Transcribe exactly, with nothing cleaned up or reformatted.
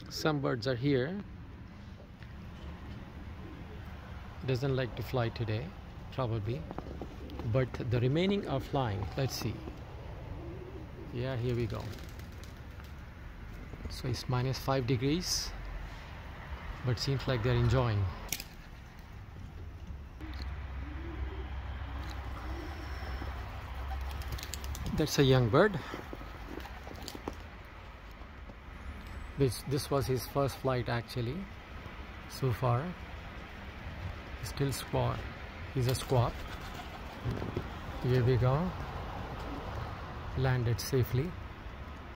Some birds are here. Doesn't like to fly today, probably, but the remaining are flying. Let's see. Yeah, here we go. So it's minus five degrees, but seems like they're enjoying. That's a young bird. This, this was his first flight actually, so far. He's still squat. He's a squawk. Here we go. Landed safely.